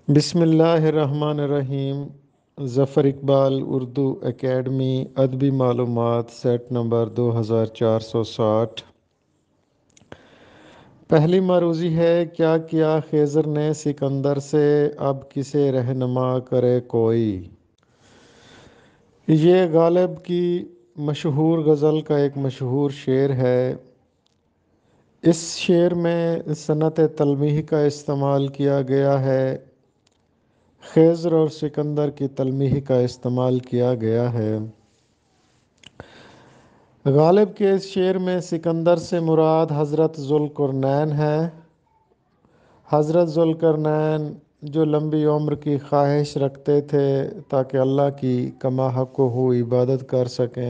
بسم اللہ الرحمن الرحیم۔ ظفر اقبال اردو اکیڈمی ادبی معلومات سیٹ نمبر 2460۔ پہلی معروضی ہے، کیا کیا خضر نے سکندر سے، اب کسے رہنما کرے کوئی۔ یہ غالب کی مشہور غزل کا ایک مشہور شعر ہے۔ اس شعر میں صنعت تلمیح کا استعمال کیا گیا ہے، خضر اور سکندر کی تلمیح کا استعمال کیا گیا ہے۔ غالب کے اس شعر میں سکندر سے مراد حضرت ذوالقرنین ہے۔ حضرت ذوالقرنین جو لمبی عمر کی خواہش رکھتے تھے تاکہ اللہ کی کما حق ہو عبادت کر سکیں۔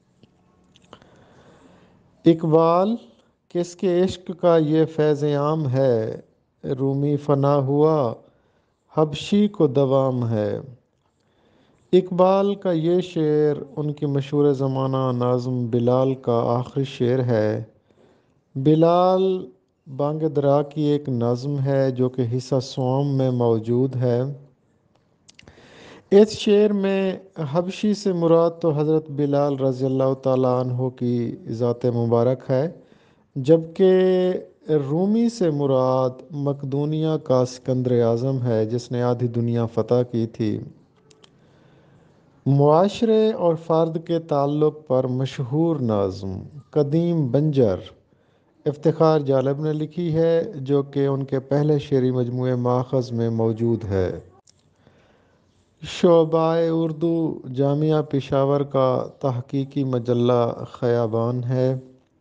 اقبال، کس کے عشق کا یہ فیض عام ہے، رومی فنا ہوا حبشی کو دوام ہے۔ اقبال کا یہ شعر ان کی مشہور زمانہ ناظم بلال کا آخری شعر ہے۔ بلال بانگ درا کی ایک نظم ہے جو کہ حصہ سوم میں موجود ہے۔ اس شعر میں حبشی سے مراد تو حضرت بلال رضی اللہ تعالیٰ عنہ کی ذات مبارک ہے، جبکہ رومی سے مراد مقدونیہ کا سکندر اعظم ہے جس نے آدھی دنیا فتح کی تھی۔ معاشرے اور فرد کے تعلق پر مشہور نظم قدیم بنجر افتخار جالب نے لکھی ہے، جو کہ ان کے پہلے شعری مجموعے ماخذ میں موجود ہے۔ شعبہ اردو جامعہ پشاور کا تحقیقی مجلہ خیابان ہے۔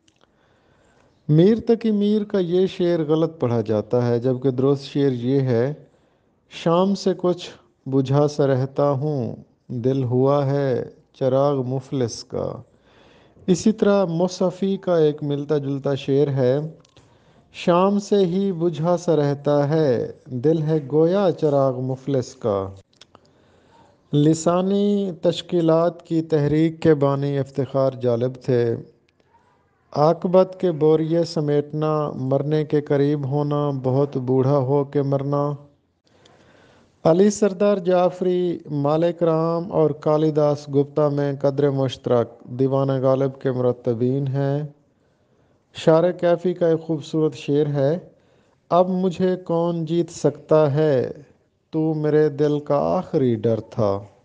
میر تقی میر کا یہ شعر غلط پڑھا جاتا ہے، جبکہ درست شعر یہ ہے، شام سے کچھ بجھا سا رہتا ہوں، دل ہوا ہے چراغ مفلس کا۔ اسی طرح مصحفی کا ایک ملتا جلتا شعر ہے، شام سے ہی بجھا سا رہتا ہے، دل ہے گویا چراغ مفلس کا۔ لسانی تشکیلات کی تحریک کے بانی افتخار جالب تھے۔ عاقبت کے بوریے سمیٹنا، مرنے کے قریب ہونا، بہت بوڑھا ہو کے مرنا۔ علی سردار جعفری، مالک رام اور کالی داس گپتا میں قدر مشترک دیوان غالب کے مرتبین ہیں۔ شعر کیفی کا ایک خوبصورت شعر ہے، اب مجھے کون جیت سکتا ہے، تو میرے دل کا آخری ڈر تھا۔